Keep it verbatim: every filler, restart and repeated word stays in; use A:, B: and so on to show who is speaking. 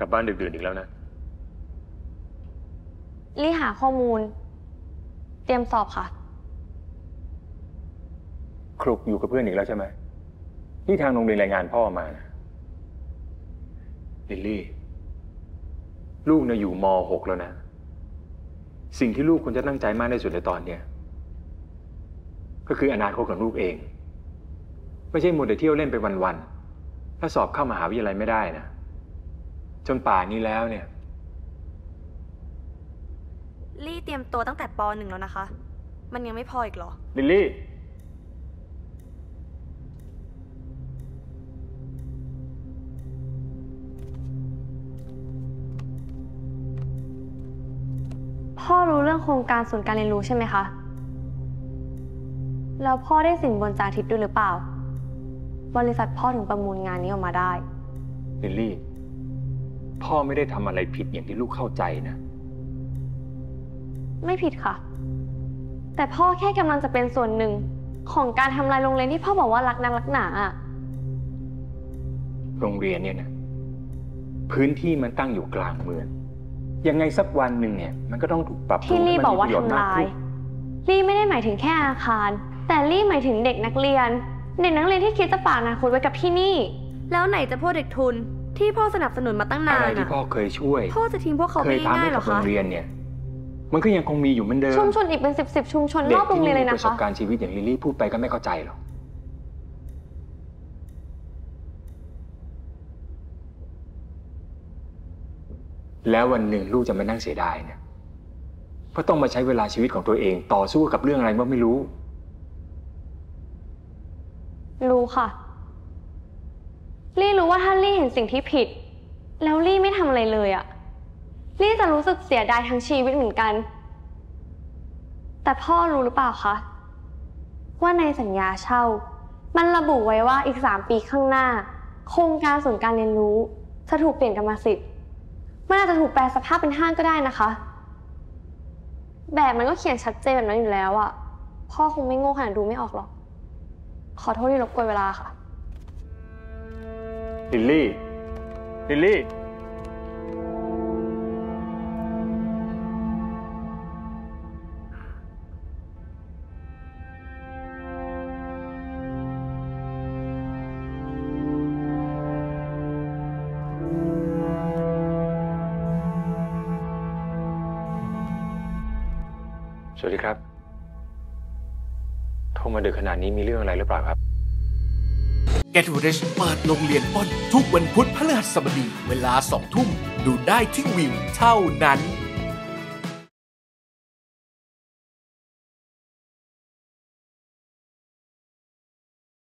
A: ลับบ้านดึกๆอีกแล้วนะ
B: ลี่หาข้อมูลเตรียมสอบค่ะ
A: ครุกอยู่กับเพื่อนอีกแล้วใช่ไหมที่ทางโรงเรียนรายงานพ่อมานะลิลลี่ลูกเนี่ยอยู่ม หกแล้วนะสิ่งที่ลูกควรจะตั้งใจมากที่สุดในตอนเนี้ยก็คืออนาคตของลูกเองไม่ใช่มัวแต่เที่ยวเล่นไปวันๆถ้าสอบเข้ามหาวิทยาลัยไม่ได้นะจนป่านนี้แล้วเนี่ย
B: ลี่เตรียมตัวตั้งแต่ป.หนึ่ง แล้วนะคะมันยังไม่พออีกเหรอ
A: ลิลลี่
B: พ่อรู้เรื่องโครงการศูนย์การเรียนรู้ใช่ไหมคะแล้วพ่อได้สินบนจากทิพย์ด้วยหรือเปล่าบริษัทพ่อถึงประมูลงานนี้ออกมาได้
A: ลิลลี่พ่อไม่ได้ทำอะไรผิดอย่างที่ลูกเข้าใจนะ
B: ไม่ผิดค่ะแต่พ่อแค่กำลังจะเป็นส่วนหนึ่งของการทำลายโรงเรียนที่พ่อบอกว่ารักนักรักหนาอะ
A: โรงเรียนเนี่ยนะพื้นที่มันตั้งอยู่กลางเมืองยังไงสักวันหนึ่งเนี่ยมันก็ต้องถูกปรับปรุง
B: ที่ลี่บอกว่าทำลายลี่ไม่ได้หมายถึงแค่อาคารแต่ลี่หมายถึงเด็กนักเรียนเด็กนักเรียนที่คิดจะฝากอนาคตไว้กับที่นี่แล้วไหนจะพวกเด็กทุนที่พ่อสนับสนุนมาตั้งนาน
A: อะไรที่พ่อเคยช่วย
B: พ่อจะทิ้งพวกเขาไม่ง่ายหรอคะ
A: โรงเรียนเนี่ยมันก็ยังคงมีอยู่เหมือนเดิม
B: ชุมชนอีกเป็นสิบสิบชุมชนรอบโรงเรียนเลยนะคะ
A: เด็กที่มีประสบการณ์ชีวิตอย่างลิลลี่พูดไปก็ไม่เข้าใจหรอกแล้ววันหนึ่งลูกจะมานั่งเสียดายเนี่ยเพราะต้องมาใช้เวลาชีวิตของตัวเองต่อสู้กับเรื่องอะไรก็ไม่รู้
B: รู้ค่ะลี่รู้ว่าถ้าลี่เห็นสิ่งที่ผิดแล้วลี่ไม่ทำอะไรเลยอะลี่จะรู้สึกเสียดายทั้งชีวิตเหมือนกันแต่พ่อรู้หรือเปล่าคะว่าในสัญญาเช่ามันระบุไว้ว่าอีกสามปีข้างหน้าโครงการศูนย์การเรียนรู้จะถูกเปลี่ยนกรรมสิทธิ์มันอาจจะถูกแปลสภาพเป็นห้างก็ได้นะคะแบบมันก็เขียนชัดเจนแบบนั้นอยู่แล้วอะพ่อคงไม่โง่ขนาดดูไม่ออกหรอกขอโทษที่รบกวนเวลาค่ะ
A: ลิลลี่ลิลลี่สวัสดีครับโทรมาดึกขนาดนี้มีเรื่องอะไรหรือเปล่าครับ
C: Get Rich เปิดโรงเรียนต้นทุกวันพุธพฤหัสบดีเวลาสองทุ่มดูได้ที่วิวเท่านั้น